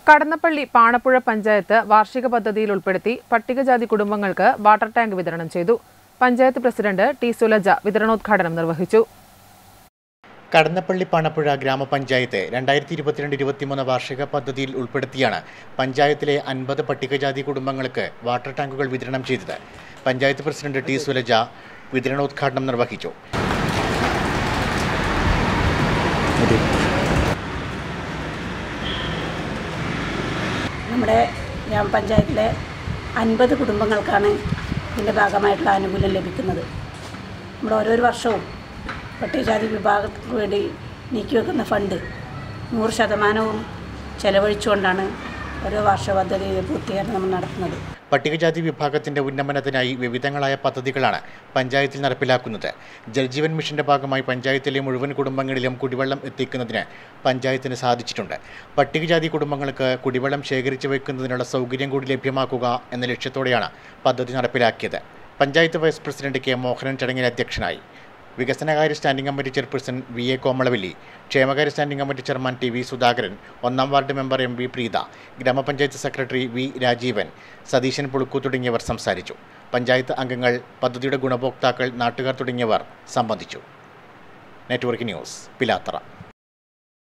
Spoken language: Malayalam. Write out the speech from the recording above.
കടന്നപ്പള്ളി പാണപ്പുഴ പഞ്ചായത്ത് വാർഷിക പദ്ധതിയിൽ ഉൾപ്പെടുത്തി പട്ടികജാതി കുടുംബങ്ങൾക്ക് വാട്ടർ ടാങ്ക് വിതരണം ചെയ്തു. പഞ്ചായത്ത് പ്രസിഡന്റ് ടി സുലജ വിതരണോദ്ഘാടനം നിർവഹിച്ചു. കടന്നപ്പള്ളി പാണപ്പുഴ ഗ്രാമപഞ്ചായത്ത് 2022-23 വാർഷിക പദ്ധതിയിൽ ഉൾപ്പെടുത്തിയാണ് പഞ്ചായത്തിലെ 50 പട്ടികജാതി കുടുംബങ്ങൾക്ക് വാട്ടർ ടാങ്കുകൾ വിതരണം ചെയ്തത്. പഞ്ചായത്ത് പ്രസിഡന്റ് ടി സുലജ വിതരണോദ്ഘാടനം നിർവഹിച്ചു. നമ്മുടെ ഗ്രാമപഞ്ചായത്തിലെ 50 കുടുംബങ്ങൾക്കാണ് ഇതിൻ്റെ ഭാഗമായിട്ടുള്ള ആനുകൂല്യം ലഭിക്കുന്നത്. നമ്മുടെ ഓരോ വർഷവും പട്ടികജാതി വിഭാഗത്തിന് വേണ്ടി നീക്കിവെക്കുന്ന ഫണ്ട് 100% ചെലവഴിച്ചുകൊണ്ടാണ് ഓരോ വാർഷിക പദ്ധതി പൂർത്തീകരണം നമ്മൾ നടത്തുന്നത്. പട്ടികജാതി വിഭാഗത്തിന്റെ ഉന്നമനത്തിനായി വിവിധങ്ങളായ പദ്ധതികളാണ് പഞ്ചായത്തിൽ നടപ്പിലാക്കുന്നത്. ജൽജീവൻ മിഷന്റെ ഭാഗമായി പഞ്ചായത്തിലെ മുഴുവൻ കുടുംബങ്ങളിലും കുടിവെള്ളം എത്തിക്കുന്നതിന് പഞ്ചായത്തിന് സാധിച്ചിട്ടുണ്ട്. പട്ടികജാതി കുടുംബങ്ങൾക്ക് കുടിവെള്ളം ശേഖരിച്ചു വയ്ക്കുന്നതിനുള്ള സൗകര്യം കൂടി ലഭ്യമാക്കുക എന്ന ലക്ഷ്യത്തോടെയാണ് പദ്ധതി നടപ്പിലാക്കിയത്. Panchayat vice president K Mohanan ചടങ്ങിൽ അധ്യക്ഷനായി. വികസനകാര്യ standing committee chairperson V A Komalavalli, ക്ഷേമകാര്യ standing committee chairman T V Sudhakaran, 1ാം ward member M V Preetha, ഗ്രാമപഞ്ചായത്ത് സെക്രട്ടറി വി രാജീവൻ, സതീശൻ പുളുക്കു തുടങ്ങിയവർ സംസാരിച്ചു. പഞ്ചായത്ത് അംഗങ്ങൾ, പദ്ധതിയുടെ ഗുണഭോക്താക്കൾ, നാട്ടുകാർ തുടങ്ങിയവർ സംബന്ധിച്ചു. Network news, Pilathara.